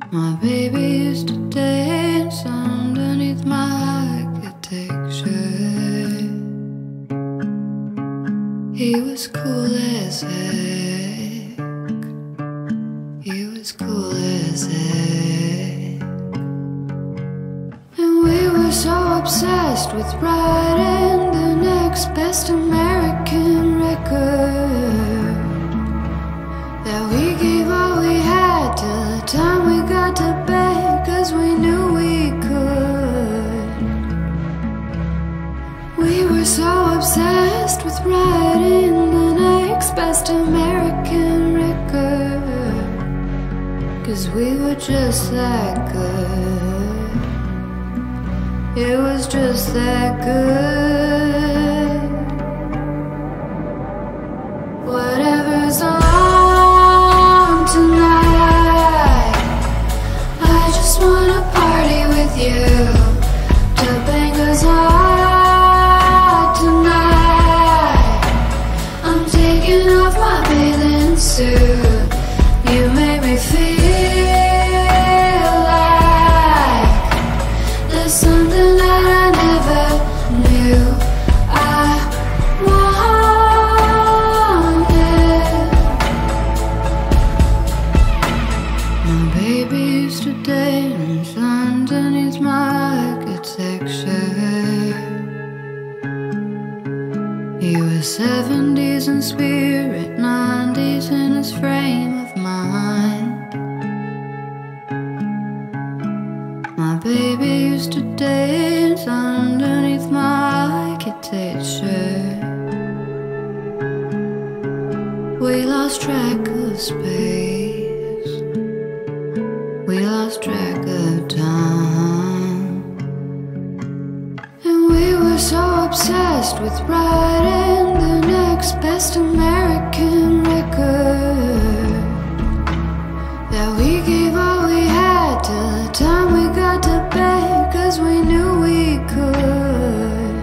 My baby used to dance underneath my architecture. He was cool as heck. He was cool as heck. And we were so obsessed with writing the next best American record that we gave all we had till the time we got to bed, 'cause we knew we could. We were so obsessed with writing the next best American record, 'cause we were just that good. It was just that good. Whatever's on tonight, I just wanna party with you. To bang us hard tonight, I'm taking off my bathing suit. You make me feel like there's something that I never knew I wanted. My baby used to dance underneath my architecture. He was 70s in spirit, 90s in his frame of mind. My baby used to dance underneath my architecture. We lost track of space, we lost track of time, and we were so obsessed with writing the next best American record that we gave all we had till the time we got to bed, 'cause we knew we could.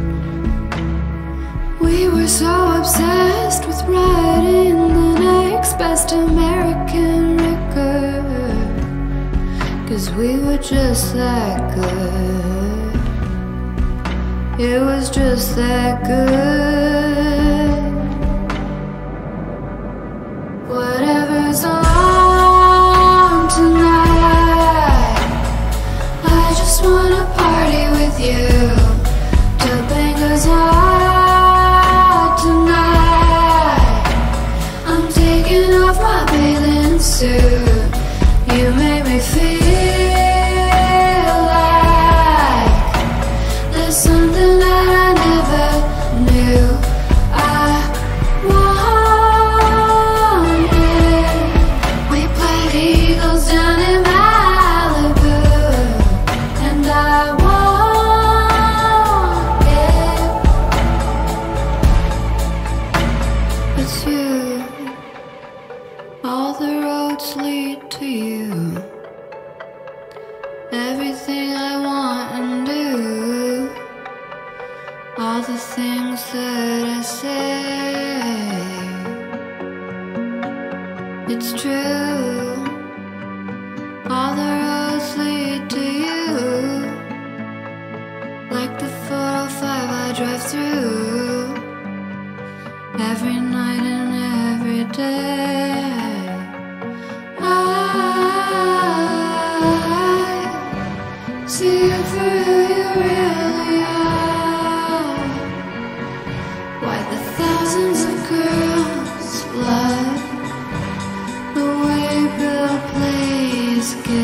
We were so obsessed with writing the next best American record, 'cause we were just that good. It was just that good. Whatever's on tonight, I just wanna party with you. To bang us hard tonight, I'm taking off my bathing suit. You make me feel like there's something that I never knew I wanted. We played Eagles down in Malibu, and I want it. It's you. All the roads lead to you. Everything I want and do, all the things that I say, it's true. All the roads lead to you, like the 405 I drive through every night and every day. See you for who you really are. Why the thousands of girls' blood, the way Bill plays good.